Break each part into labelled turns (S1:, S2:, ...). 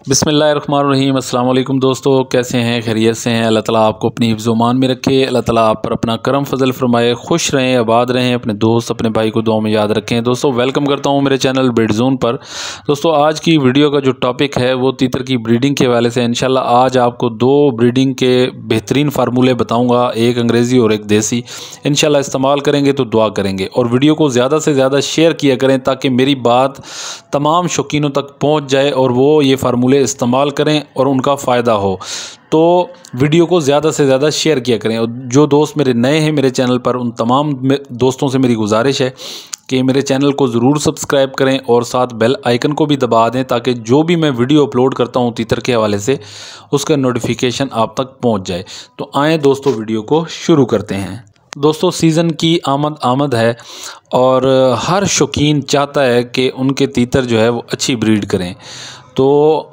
S1: बिस्मिल्लाहिर्रहमानिर्रहीम। अस्सलाम वालेकुम दोस्तों, कैसे हैं? खैरियत से हैं? अल्लाह ताला आपको अपनी हिफ्ज़-ओ-मान में रखे। अल्लाह ताला आप पर अपना करम फजल फरमाए। खुश रहें, आबाद रहें। अपने दोस्त अपने भाई को दुआ में याद रखें। दोस्तों वेलकम करता हूं मेरे चैनल ब्रीड जोन पर। दोस्तों आज की वीडियो का जो टॉपिक है वो तीतर की ब्रीडिंग के हवाले से। इंशाल्लाह आज आपको दो ब्रीडिंग के बेहतरीन फार्मूले बताऊँगा, एक अंग्रेज़ी और एक देसी। इंशाल्लाह इस्तेमाल करेंगे तो दुआ करेंगे। और वीडियो को ज़्यादा से ज़्यादा शेयर किया करें ताकि मेरी बात तमाम शौकीनों तक पहुँच जाए और वो ये फार्मूले इस्तेमाल करें और उनका फ़ायदा हो। तो वीडियो को ज़्यादा से ज़्यादा शेयर किया करें। और जो दोस्त मेरे नए हैं मेरे चैनल पर, उन तमाम दोस्तों से मेरी गुजारिश है कि मेरे चैनल को ज़रूर सब्सक्राइब करें और साथ बेल आइकन को भी दबा दें ताकि जो भी मैं वीडियो अपलोड करता हूं तीतर के हवाले से उसका नोटिफिकेशन आप तक पहुंच जाए। तो आएँ दोस्तों वीडियो को शुरू करते हैं। दोस्तों सीज़न की आमद है और हर शौकीन चाहता है कि उनके तीतर जो है वो अच्छी ब्रीड करें। तो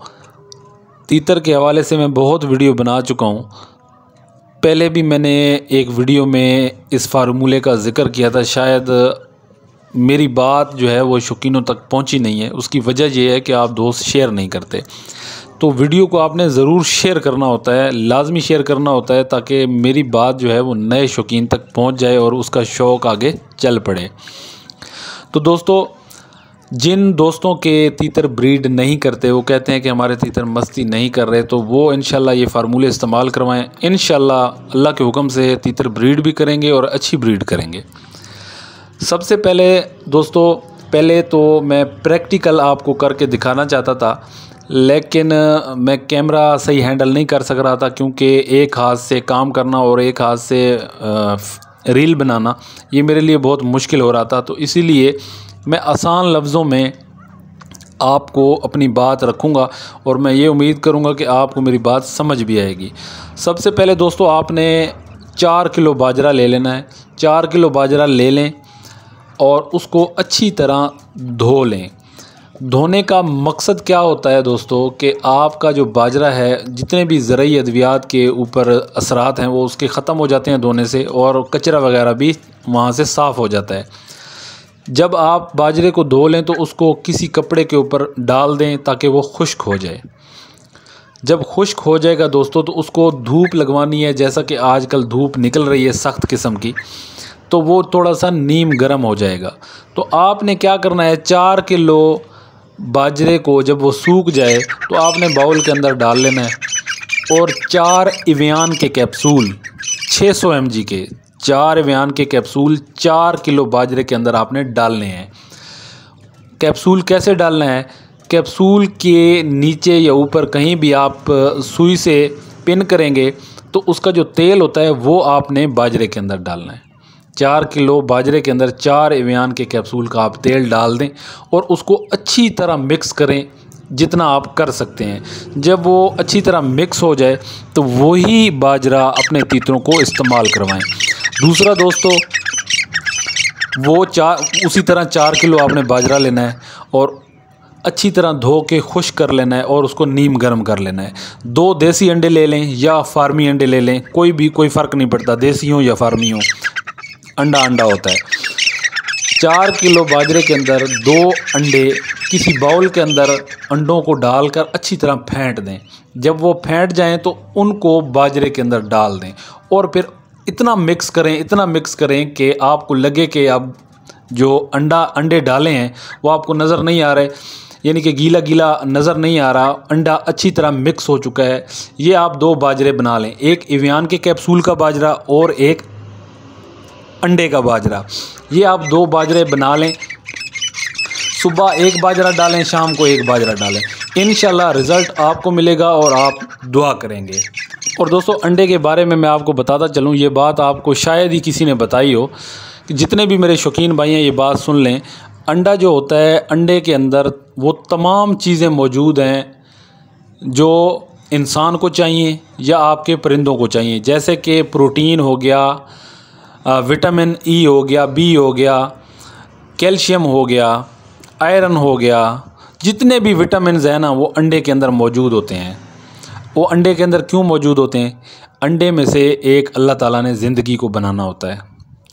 S1: तीतर के हवाले से मैं बहुत वीडियो बना चुका हूँ। पहले भी मैंने एक वीडियो में इस फार्मूले का ज़िक्र किया था, शायद मेरी बात जो है वो शौकीनों तक पहुँची नहीं है। उसकी वजह यह है कि आप दोस्त शेयर नहीं करते। तो वीडियो को आपने ज़रूर शेयर करना होता है, लाजमी शेयर करना होता है ताकि मेरी बात जो है वो नए शौकीन तक पहुँच जाए और उसका शौक़ आगे चल पड़े। तो दोस्तों जिन दोस्तों के तीतर ब्रीड नहीं करते, वो कहते हैं कि हमारे तीतर मस्ती नहीं कर रहे, तो वो इंशाल्लाह ये फार्मूले इस्तेमाल करवाएं। इंशाल्लाह अल्लाह के हुक्म से तीतर ब्रीड भी करेंगे और अच्छी ब्रीड करेंगे। सबसे पहले दोस्तों, पहले तो मैं प्रैक्टिकल आपको करके दिखाना चाहता था, लेकिन मैं कैमरा सही हैंडल नहीं कर सक रहा था क्योंकि एक हाथ से काम करना और एक हाथ से रील बनाना ये मेरे लिए बहुत मुश्किल हो रहा था। तो इसीलिए मैं आसान लफ्ज़ों में आपको अपनी बात रखूँगा और मैं ये उम्मीद करूँगा कि आपको मेरी बात समझ भी आएगी। सबसे पहले दोस्तों आपने 4 किलो बाजरा ले लेना है। 4 किलो बाजरा ले लें और उसको अच्छी तरह धो लें। धोने का मकसद क्या होता है दोस्तों कि आपका जो बाजरा है, जितने भी ज़रूरी अद्वियात के ऊपर असरात हैं वो उसके ख़त्म हो जाते हैं धोने से, और कचरा वगैरह भी वहाँ से साफ़ हो जाता है। जब आप बाजरे को धो लें तो उसको किसी कपड़े के ऊपर डाल दें ताकि वो खुश्क हो जाए। जब खुश्क हो जाएगा दोस्तों तो उसको धूप लगवानी है। जैसा कि आजकल धूप निकल रही है सख्त किस्म की, तो वो थोड़ा सा नीम गर्म हो जाएगा। तो आपने क्या करना है, 4 किलो बाजरे को जब वो सूख जाए तो आपने बाउल के अंदर डाल लेना है और 4 इवियान के कैप्सूल 600 mg के 4 इवियान के कैप्सूल 4 किलो बाजरे के अंदर आपने डालने हैं। कैप्सूल कैसे डालना है, कैप्सूल के नीचे या ऊपर कहीं भी आप सुई से पिन करेंगे तो उसका जो तेल होता है वो आपने बाजरे के अंदर डालना है। 4 किलो बाजरे के अंदर 4 इवियान के कैप्सूल का आप तेल डाल दें और उसको अच्छी तरह मिक्स करें जितना आप कर सकते हैं। जब वो अच्छी तरह मिक्स हो जाए तो वही बाजरा अपने तीतरों को इस्तेमाल करवाएं। दूसरा दोस्तों, वो उसी तरह 4 किलो आपने बाजरा लेना है और अच्छी तरह धो के खुश्क कर लेना है और उसको नीम गर्म कर लेना है। 2 देसी अंडे ले लें या फार्मी अंडे ले लें, कोई फ़र्क नहीं पड़ता, देसी हो या फार्मी हो, अंडा होता है। 4 किलो बाजरे के अंदर 2 अंडे किसी बाउल के अंदर अंडों को डालकर अच्छी तरह फेंट दें। जब वो फेंट जाएं तो उनको बाजरे के अंदर डाल दें और फिर इतना मिक्स करें कि आपको लगे कि अब जो अंडे डाले हैं वो आपको नज़र नहीं आ रहे, यानी कि गीला नज़र नहीं आ रहा, अंडा अच्छी तरह मिक्स हो चुका है। ये आप 2 बाजरे बना लें, एक इवियान के कैप्सूल का बाजरा और एक अंडे का बाजरा। ये आप 2 बाजरे बना लें। सुबह एक बाजरा डालें, शाम को एक बाजरा डालें। इंशाल्लाह रिज़ल्ट आपको मिलेगा और आप दुआ करेंगे। और दोस्तों अंडे के बारे में मैं आपको बताता चलूँ, ये बात आपको शायद ही किसी ने बताई हो, कि जितने भी मेरे शौकीन भाई हैं ये बात सुन लें। अंडा जो होता है, अंडे के अंदर वो तमाम चीज़ें मौजूद हैं जो इंसान को चाहिए या आपके परिंदों को चाहिए, जैसे कि प्रोटीन हो गया, विटामिन ई हो गया, बी हो गया, कैल्शियम हो गया, आयरन हो गया। जितने भी विटामिन्स हैं ना वो अंडे के अंदर मौजूद होते हैं। वो अंडे के अंदर क्यों मौजूद होते हैं, अंडे में से एक अल्लाह ताला ने ज़िंदगी को बनाना होता है,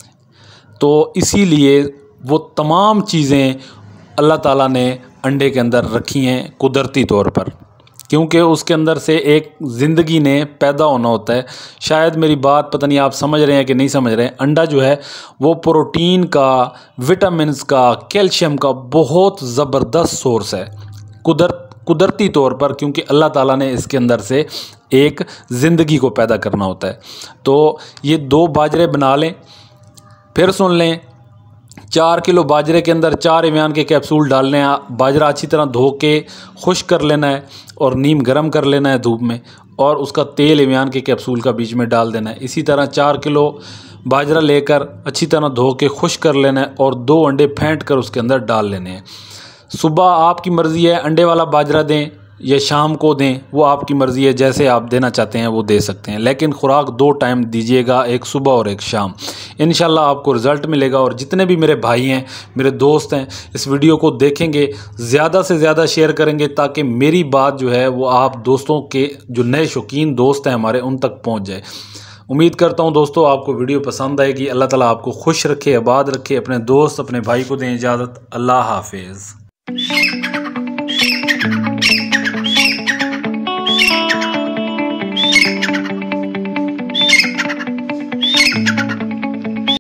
S1: तो इसीलिए वो तमाम चीज़ें अल्लाह ताला ने अंडे के अंदर रखी हैं कुदरती तौर पर। क्योंकि उसके अंदर से एक ज़िंदगी ने पैदा होना होता है। शायद मेरी बात पता नहीं आप समझ रहे हैं कि नहीं समझ रहे हैं। अंडा जो है वो प्रोटीन का, विटामिन्स का, कैल्शियम का बहुत ज़बरदस्त सोर्स है कुदरती तौर पर, क्योंकि अल्लाह ताला ने इसके अंदर से एक ज़िंदगी को पैदा करना होता है। तो ये 2 बाजरे बना लें। फिर सुन लें, 4 किलो बाजरे के अंदर 4 इमयान के कैप्सूल डालने हैं। बाजरा अच्छी तरह धो के खुश्क कर लेना है और नीम गर्म कर लेना है धूप में, और उसका तेल इमयान के कैप्सूल का बीच में डाल देना है। इसी तरह 4 किलो बाजरा लेकर अच्छी तरह धो के खुश्क कर लेना है और 2 अंडे फेंट कर उसके अंदर डाल लेने हैं। सुबह आपकी मर्ज़ी है अंडे वाला बाजरा दें या शाम को दें, वो आपकी मर्ज़ी है, जैसे आप देना चाहते हैं वो दे सकते हैं। लेकिन खुराक 2 टाइम दीजिएगा, एक सुबह और एक शाम। इंशाल्लाह आपको रिज़ल्ट मिलेगा। और जितने भी मेरे भाई हैं, मेरे दोस्त हैं, इस वीडियो को देखेंगे, ज़्यादा से ज़्यादा शेयर करेंगे, ताकि मेरी बात जो है वो आप दोस्तों के, जो नए शौकीन दोस्त हैं हमारे, उन तक पहुँच जाए। उम्मीद करता हूँ दोस्तों आपको वीडियो पसंद आएगी। अल्लाह ताला आपको खुश रखे, आबाद रखे। अपने दोस्त, अपने भाई को दें इजाज़त। अल्लाह हाफिज़।